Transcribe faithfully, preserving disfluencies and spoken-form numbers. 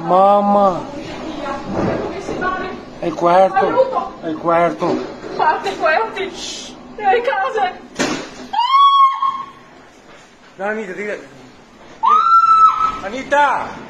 Mamma. Come si fare? È il quarto. Aiuto! È il quarto. Parte quarti! Le case! No, Anita, devi... Anita!